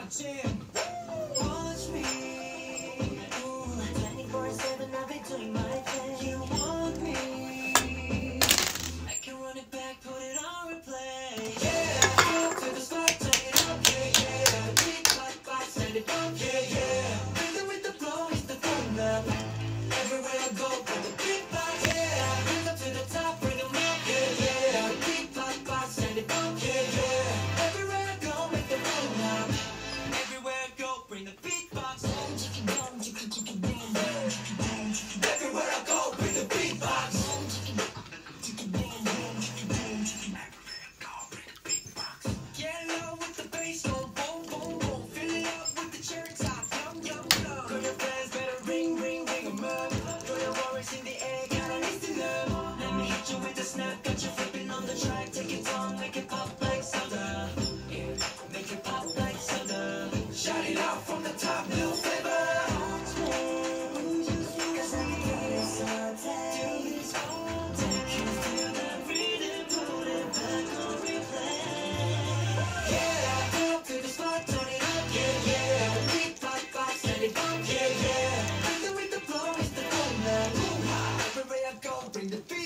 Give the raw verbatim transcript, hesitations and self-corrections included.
jam. Watch me. twenty-four seven, I'll be doing my thing. You want me? I can run it back, put it on replay. Yeah, go to the spot, turn it up, yeah, yeah. Beat, pop, pop, send it up, yeah, yeah. Rhythm with the flow, it's the phone up. Everywhere I go, put the beat back, yeah. Bring up to the top, bring them up, yeah, yeah. Beat, pop, pop, send it up, yeah, yeah. Everywhere I go, make the phone up. Everywhere I go, bring the beatbox. Everywhere I go, bring the beatbox. Get low with the bass, go boom, boom, boom. Fill it up with the cherry top, yum, yum, yum. Call your friends, better ring, ring, ring 'em up. Throw your worries in the air, gotta listen up. Let me hit you with the snap, got you flipping on the track. Take it on, make it pop like soda. Yeah, make it pop like soda. Shout it out from the top, new flavor. Cause I can get it so tight. Do this all day. Can feel that rhythm, put it back on replay. Yeah, go up to the spot, turn it up, yeah, yeah. Beat, pop, pop, send it up, yeah, yeah. Rhythm with the flow, it's the boom, boom. Everywhere I go, bring the beat.